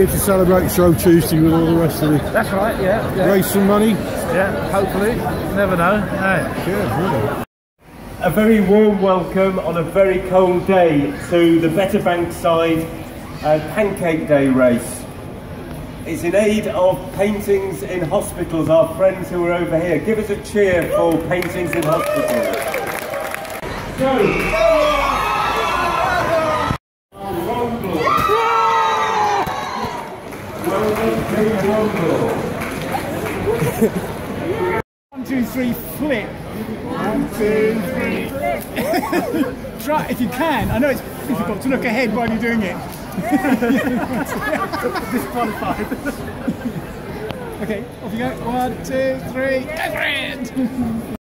here to celebrate Shrove Tuesday with all the rest of the... That's right, yeah. Raise some money? Yeah, hopefully. Never know. Hey. Yeah, A very warm welcome on a very cold day to the Better Bankside Pancake Day race. It's in aid of Paintings in Hospitals, our friends who are over here. Give us a cheer for Paintings in Hospitals. Go! One, two, three, flip. 1, 2, 3. Try if you can. I know it's difficult to look ahead while you're doing it. Disqualified. Okay, off you go. 1, 2, 3. Go for it!